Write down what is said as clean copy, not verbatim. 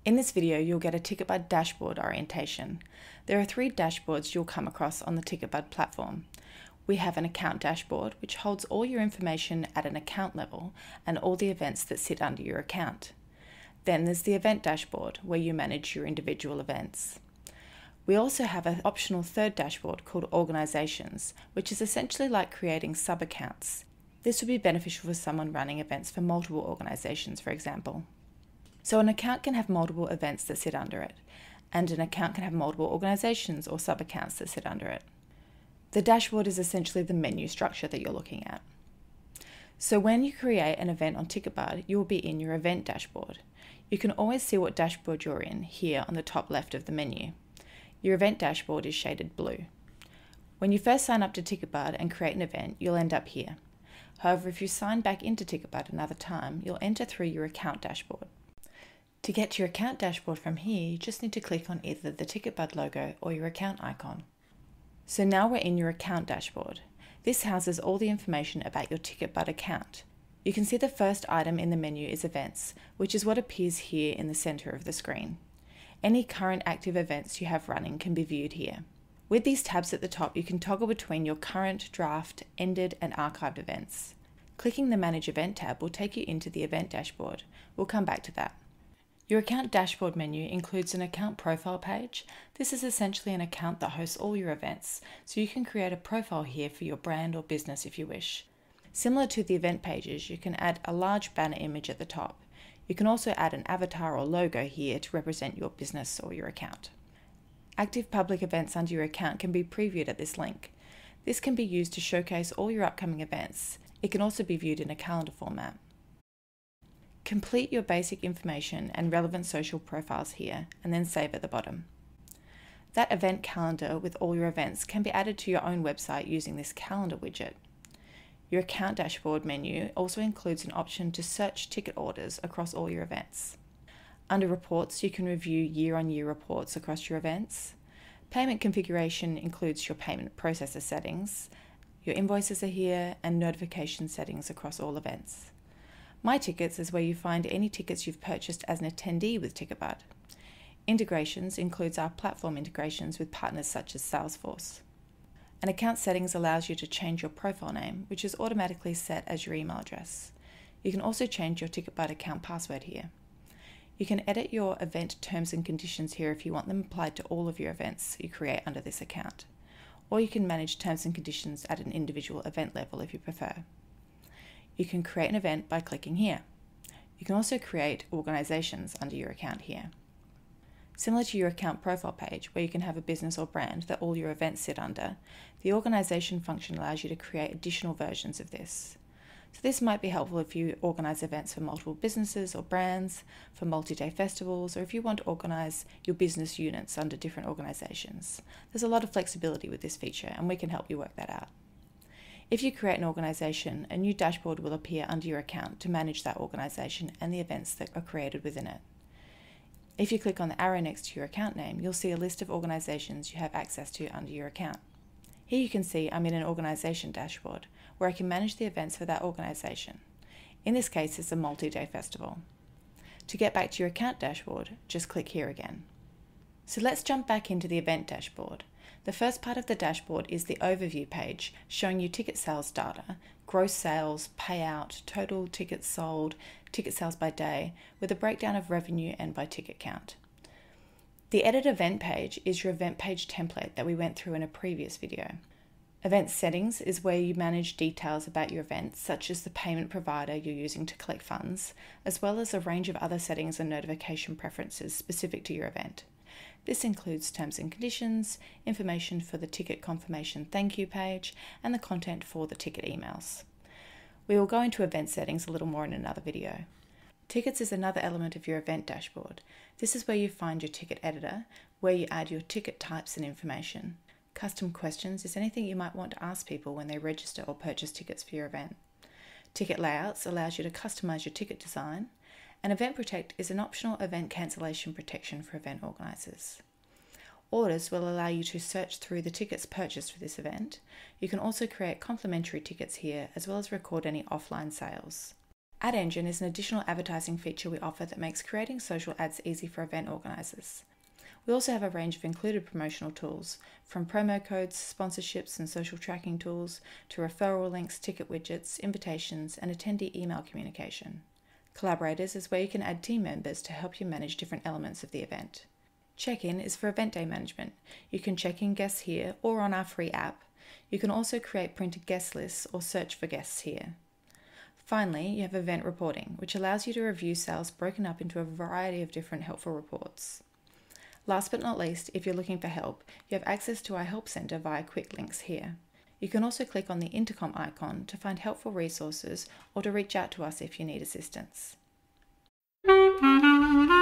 In this video, you'll get a Ticketbud dashboard orientation. There are 3 dashboards you'll come across on the Ticketbud platform. We have an account dashboard, which holds all your information at an account level and all the events that sit under your account. Then there's the event dashboard, where you manage your individual events. We also have an optional third dashboard called Organizations, which is essentially like creating sub-accounts. This would be beneficial for someone running events for multiple organizations, for example. So an account can have multiple events that sit under it, and an account can have multiple organizations or sub-accounts that sit under it. The dashboard is essentially the menu structure that you're looking at. So when you create an event on Ticketbud, you will be in your event dashboard. You can always see what dashboard you're in here on the top left of the menu. Your event dashboard is shaded blue. When you first sign up to Ticketbud and create an event, you'll end up here. However, if you sign back into Ticketbud another time, you'll enter through your account dashboard. To get to your account dashboard from here, you just need to click on either the Ticketbud logo or your account icon. So now we're in your account dashboard. This houses all the information about your Ticketbud account. You can see the first item in the menu is Events, which is what appears here in the center of the screen. Any current active events you have running can be viewed here. With these tabs at the top, you can toggle between your current, draft, ended, and archived events. Clicking the Manage Event tab will take you into the event dashboard. We'll come back to that. Your account dashboard menu includes an account profile page. This is essentially an account that hosts all your events, so you can create a profile here for your brand or business if you wish. Similar to the event pages, you can add a large banner image at the top. You can also add an avatar or logo here to represent your business or your account. Active public events under your account can be previewed at this link. This can be used to showcase all your upcoming events. It can also be viewed in a calendar format. Complete your basic information and relevant social profiles here, and then save at the bottom. That event calendar with all your events can be added to your own website using this calendar widget. Your account dashboard menu also includes an option to search ticket orders across all your events. Under Reports, you can review year-on-year reports across your events. Payment configuration includes your payment processor settings. Your invoices are here, and notification settings across all events. My Tickets is where you find any tickets you've purchased as an attendee with Ticketbud. Integrations includes our platform integrations with partners such as Salesforce. And Account Settings allows you to change your profile name, which is automatically set as your email address. You can also change your Ticketbud account password here. You can edit your event terms and conditions here if you want them applied to all of your events you create under this account. Or you can manage terms and conditions at an individual event level if you prefer. You can create an event by clicking here. You can also create organizations under your account here. Similar to your account profile page, where you can have a business or brand that all your events sit under, the organization function allows you to create additional versions of this. So this might be helpful if you organize events for multiple businesses or brands, for multi-day festivals, or if you want to organize your business units under different organizations. There's a lot of flexibility with this feature, and we can help you work that out. If you create an organization, a new dashboard will appear under your account to manage that organization and the events that are created within it. If you click on the arrow next to your account name, you'll see a list of organizations you have access to under your account. Here you can see I'm in an organization dashboard, where I can manage the events for that organization. In this case, it's a multi-day festival. To get back to your account dashboard, just click here again. So let's jump back into the event dashboard. The first part of the dashboard is the overview page, showing you ticket sales data, gross sales, payout, total tickets sold, ticket sales by day, with a breakdown of revenue and by ticket count. The Edit Event page is your event page template that we went through in a previous video. Event Settings is where you manage details about your events, such as the payment provider you're using to collect funds, as well as a range of other settings and notification preferences specific to your event. This includes terms and conditions, information for the ticket confirmation thank you page, and the content for the ticket emails. We will go into event settings a little more in another video. Tickets is another element of your event dashboard. This is where you find your ticket editor, where you add your ticket types and information. Custom questions is anything you might want to ask people when they register or purchase tickets for your event. Ticket layouts allows you to customize your ticket design. And Event Protect is an optional event cancellation protection for event organisers. Orders will allow you to search through the tickets purchased for this event. You can also create complimentary tickets here, as well as record any offline sales. Ad Engine is an additional advertising feature we offer that makes creating social ads easy for event organisers. We also have a range of included promotional tools, from promo codes, sponsorships and social tracking tools, to referral links, ticket widgets, invitations, and attendee email communication. Collaborators is where you can add team members to help you manage different elements of the event. Check-in is for event day management. You can check in guests here or on our free app. You can also create printed guest lists or search for guests here. Finally, you have event reporting, which allows you to review sales broken up into a variety of different helpful reports. Last but not least, if you're looking for help, you have access to our Help Centre via quick links here. You can also click on the intercom icon to find helpful resources or to reach out to us if you need assistance.